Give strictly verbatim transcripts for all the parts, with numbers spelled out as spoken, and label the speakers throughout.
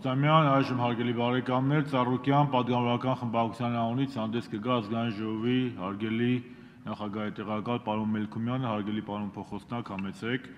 Speaker 1: Ռուստամյան, այժմ հարգելի բարեկամներ, Ծառուկյան պատգամավորական խմբակցության անունից հանդես կգա ազգային ժողովի հարգելի նախագահի տեղակալ պարոն Մելքումյանը, հարգելի պարոն փոխոցնակ, համեցեք։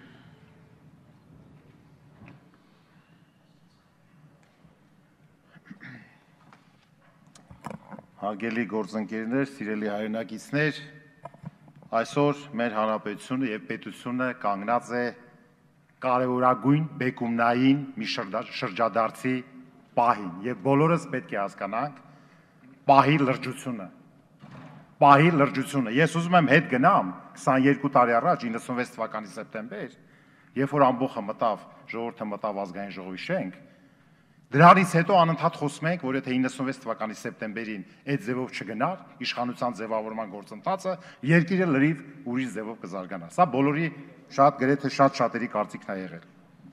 Speaker 2: Հարգելի գործընկերներ, սիրելի հայրենակիցներ, այսօր մեր հանրապետությունը եւ պետությունը կանգնած է կարևորագույն բեկումնային մի շրջադարձի պահին եւ բոլորս պետք է հասկանանք պահի լրջությունը պահի լրջությունը ես ուզում եմ հետ գնամ քսաներկու տարի առաջ իննսունվեց թվականի սեպտեմբեր երբ որ ամբողջը մտավ ժողովուրդը մտավ ազգային ժողովի շենք դրանից հետո անընդհատ խոսում ենք որ եթե իննսունվեց թվականի սեպտեմբերին այդ ձևով չգնար իշխանության ձևավորման գործընթացը երկիրը լրիվ ուրիշ ձևով կզարգանա սա բոլորի շատ գրեթե շատ շատերի կարծիքն է եղել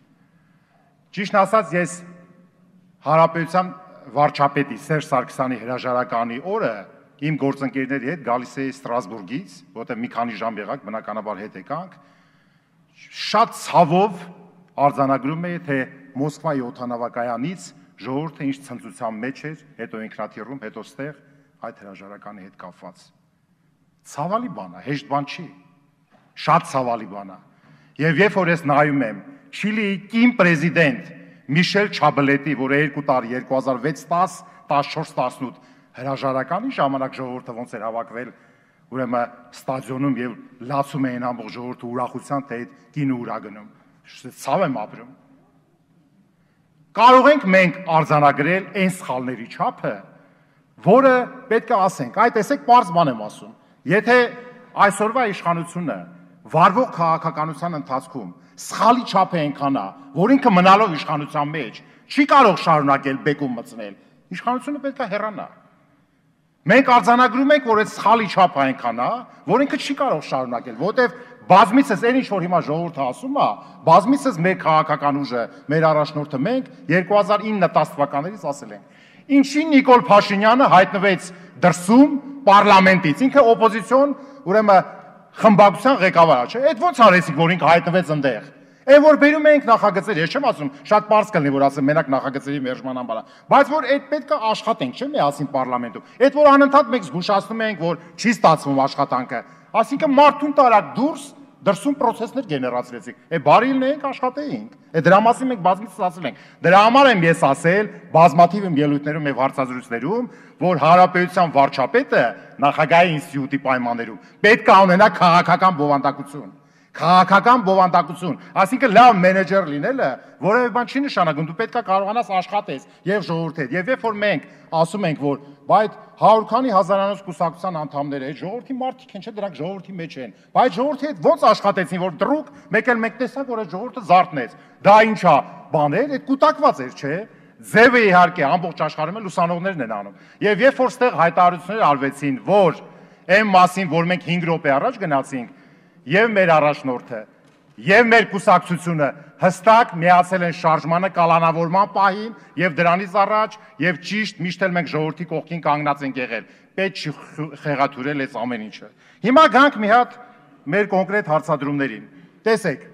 Speaker 2: ճիշտն ասած ես Հանրապետության վարչապետի Սերժ Սարգսյանի հրաժարականի օրը իմ գործընկերների հետ գալիս էի Ստրասբուրգից որտեղ մի քանի ժամ եղանք բնականաբար հետ եկանք շատ ցավով արձանագրում էի թե Մոսկվայի օդանավակայանից ժողովուրդը ինչ ցնծության մեջ էր, հետո ինքնաթիռում, հետո ստեղ այդ հրաժարականի հետ կապված։ Ցավալի բան է, հեշտ բան չի։ Շատ ցավալի բան է։ Եվ երբ որ ես նայում եմ Չիլիի կին պրեզիդենտ Միշել Չաբլետի, որը երկու տարի երկու հազար վեց տաս, տասնչորս տասնութ հրաժարականի ժամանակ ժողովուրդը ոնց էր հավաքվել, ուրեմն ստադիոնում եւ լացում էին ամբողջ ժողովուրդը ուրախության, թե այդ կինը ուր է գնում։ Ցավ եմ ապրում։ Կարող ենք մենք արձանագրել այն սխալների չափը, որը պետք է ասենք, այ տեսեք պարզ բան եմ ասում, եթե այսօրվա իշխանությունը վարվող քաղաքականության ընթացքում սխալի չափը այնքան է, որ ինքը մնալով իշխանության մեջ չի կարող շարունակել բեկում մտցնել, իշխանությունը պետք է հեռանա։ Մենք արձանագրում ենք, որ այդ սխալի չափը այնքան է, որ ինքը չի կարող շարունակել, որտեղ բազմիցս այն ինչ որ հիմա ժողովուրդը ասում է, բազմիցս մեր քաղաքական ուժը, մեր առաջնորդը մենք երկու հազար ինը տասը թվականներից ասել ենք։ Ինչի Նիկոլ Փաշինյանը հայտնվեց դրսում պարլամենտից, ինքը օպոզիցիոն, ուրեմն խմբակցության ղեկավարը, չէ՞։ Այդ ո՞նց արեցիք, որ ինքը հայտնվեց այնտեղ։ Այն որ բերում ենք նախագծեր, ես չեմ ասում, շատ པարզ կլինի, որ ասեմ մենակ նախագծերի մերժման համար, բայց որ այդ պետք է աշխատենք, չէ՞ միասին պարլամենտում։ Այդ որ անընդհատ մենք զգուշացնում ենք, որ չի ստացվում աշխատանքը, այսինքն մարդուն տարակ դուրս դրսում process-ներ գեներացրեցիք։ Է բարիլն ենք աշխատեինք։ Է դրա մասին մենք բազմիցս ասել ենք։ Դրա համար եմ ես ասել բազմաթիվ իմ ելույթներում եւ հարցազրույցներում, որ Հանրապետության վարչապետը նախագահի ինստիտուտի պայմաններում պետք է ունենա քաղաքական բովանդակություն։ Քաղաքական բովանդակություն, այսինքն լավ մենեջեր լինելը որևէ բան չի նշանակում, դու պետք է կարողանաս աշխատես եւ ժողովրդի հետ։ Եվ երբ որ մենք ասում ենք, որ բայց հարյուր քանի հազարանոց կուսակցության անդամները այդ ժողովրդի մարդիկ են, չէ՞ դրանք ժողովրդի մեջ են։ Բայց ժողովրդի հետ ո՞նց աշխատեցին, որ դրուկ մեկ էլ մեկ տեսակ, որ այդ ժողովուրդը զարթնեց։ Դա ինչ է, բաներ, այդ կուտակված էր, չէ՞։ Ձևը իհարկե ամբողջ աշխարհում լուսանողներն են անում։ Եվ երբ որ ստեղ հայտարարություններ արվեցին, որ այն մասին, որ մենք հինգ րոպե առաջ գնացինք, եւ մեր առաջնորդը եւ մեր կուսակցությունը հստակ միացել են շարժմանը կալանավորման պահին եւ դրանից առաջ եւ ճիշտ միշտ էլ մենք ժողովրդի կողքին կանգնած ենք եղել պետք չի խեղաթյուրել այս ամեն ինչը հիմա գանք մի հատ մեր կոնկրետ հարցադրումներին տեսեք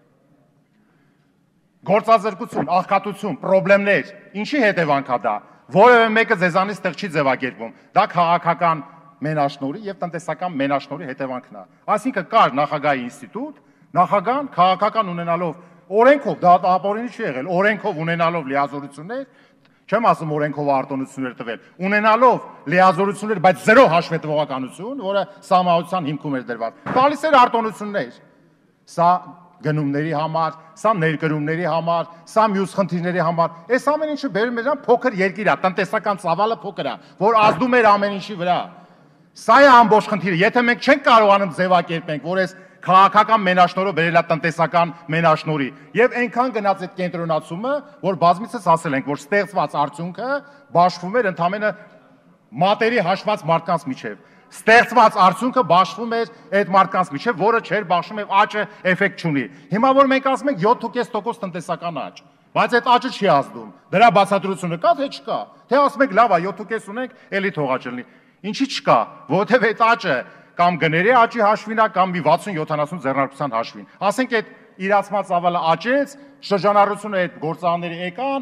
Speaker 2: գործազրկություն աղքատություն խնդիրներ ինչի հետևանք է դա որևէ մեկը ձեզանից տեղ չի ձևակերպում դա քաղաքական մենաշնորհի եւ տնտեսական մենաշնորհի հետևանքն է։ Այսինքն կար նախագահի ինստիտուտ, նախագահան քաղաքական ունենալով օրենքով, դա ապօրինի չի եղել, օրենքով ունենալով լիազորություններ, չեմ ասում օրենքով արտոնություններ տվել, ունենալով լիազորություններ, բայց զերո հաշվետվողականություն, որը սահմանության հիմքում էր դրված։ Տալիս էր արտոնություններ։ Սա գնումների համար, սա ներկրումների համար, սա մյուս խնդիրների համար։ Այս ամեն ինչը բերում էր փոքր երկիր է, տնտեսական ծավալը փոքր է, որ ազդում էր ամեն ինչի վրա։ Սա է ամբողջ խնդիրը, եթե մենք չենք կարողանում ձևակերպենք, որ այս քաղաքական մենաշնորհը բերել է տնտեսական մենաշնորհի, եւ այնքան գնաց այդ կենտրոնացումը, որ բազմիցս ասել ենք, որ ստեղծված արդյունքը բաշխվում էր ընդամենը մատերի հաշված մարդկանց միջև։ Ստեղծված արդյունքը բաշխվում էր այդ մարդկանց միջև, որը չէր բաշխվում եւ աճը էֆեկտ չունի։ Հիմա որ մենք ասում ենք յոթ տոկոս տոկոս տնտեսական աճ, բայց այդ աճը չի ազդում։ Դրա բացատրությունը կա թե չկա։ Թե ասում եք լավ է յոթ տոկոս ունենք, էլի թողա չլինի։ Ինչի չկա, որովհետև այդ աճը կամ գների աճի հաշվին է կամ մի վաթսուն յոթանասուն ձեռնարկության հաշվին։ Ասենք այդ իրացման ծավալը աճեց, շրջանառությունը այդ գործարանների եկան,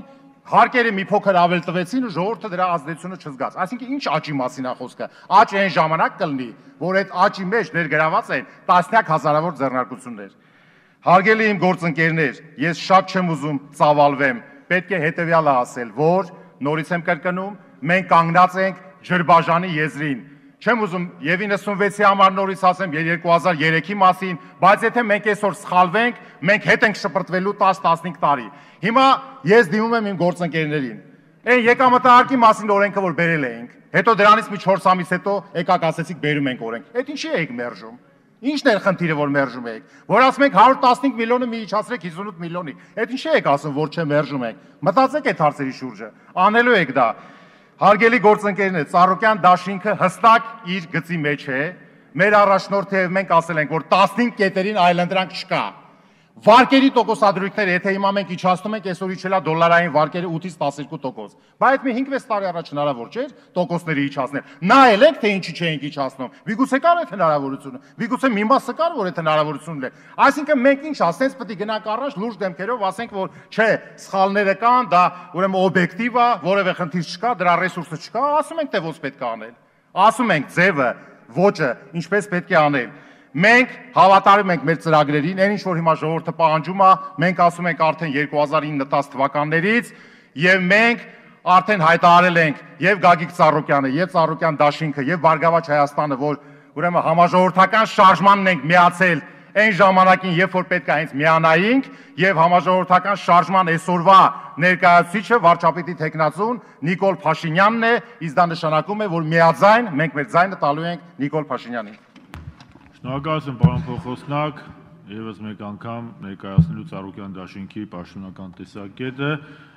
Speaker 2: Հարկերը մի փոքր ավել տվեցին ու ժողովուրդը դրա ազդեցությունը չզգաց։ Այսինքն ինչ աճի մասին է խոսքը։ Աճ այն ժամանակ կլինի, որ այդ աճի մեջ ներգրաված են տասնյակ հազարավոր ձեռնարկություններ։ Հարգելի իմ գործընկերներ, ես շատ չեմ ուզում ծավալվեմ, պետք է հետևյալը ասել, որ նորից եմ կրկնում, մենք կանգնած ենք Ջրբաժանի եզրին։ Չեմ ուզում եւ իննսունվեցի համար նորից ասեմ երկու հազար երեքի մասին, բայց եթե մենք այսօր սխալվենք, մենք հետ ենք շպրտվելու տասը տասնհինգ տարի։ Հիմա ես դիմում եմ իմ գործընկերներին։ Այն եկամտահարկի մասին օրենքը որ բերել էինք, հետո դրանից մի չորս ամիս հետո եկաք ասեցիք բերում ենք օրենք։ Այդ ինչի եք մերժում։ Ինչն է խնդիրը որ մերժում եք։ Որ ասում եք հարյուր տասնհինգ միլիոնը մի իջացրեք հիսունութ միլիոնի։ Այդ ինչի եք ասում որ չէ մերժում եք։ Մտածեք այդ հարցերի շուրջը։ Անելու եք դա։ Հարգելի գործընկերներ, Ծառուկյան դաշինքը հստակ իր գծի մեջ է։ Մեր առաջնորդը եւ մենք ասել ենք, որ տասնհինգ կետերին այլընտրանք չկա։ Վարկերի տոկոսադրույքները, եթե հիմա մենք իջացնում ենք, այսօր իջելա դոլարային վարկերը ութից տասներկու տոկոս։ Բայց մի հինգ վեց տարի առաջ հնարավոր չէր տոկոսների իջացնել։ Նայել եք, թե ինչի չէինք իջացնում։ Միգուցե կար այդ հնարավորությունը։ Միգուցե մի մասը կար, որ այդ հնարավորությունն է։ Այսինքն մենք ինչ ասենք, պետք է գնանք առաջ լուրջ դեմքերով ասենք, որ չէ, սխալները կան, դա ուրեմն օբյեկտիվ է, որևէ խնդիր չկա, դրա ռեսուրսը չկա, ասում ենք, թե ոնց պետք է անել։ Ասում ենք ձևը, ոճը, ինչպես պետք է անել։ Մենք հավատարիմ ենք մեր ծրագրերին, այն ինչ որ հիմա ժողովուրդը պահանջում է, մենք ասում ենք արդեն երկու հազար ինը տասը թվականներից եւ մենք արդեն հայտարարել ենք եւ Գագիկ Ծառուկյանը, եւ Ծառուկյան դաշինքը, եւ Բարգավաճ Հայաստանը, որ ուրեմն համաժողովրդական շարժմանն ենք միացել այն ժամանակին, երբ որ պետք է հենց միանայինք եւ համաժողովրդական շարժման այսօրվա ներկայացուցիչը վարչապետի տեխնացուն Նիկոլ Փաշինյանն է, իսկ դա նշանակում է, որ միաձայն մենք մեր ձայնը տալու ենք Նիկոլ Փաշինյանին։
Speaker 1: Շնորհակալություն պարոն փոխոսնակ, եւս մեկ անգամ ներկայացնելու Ծառուկյան դաշինքի պաշտոնական տեսակետը։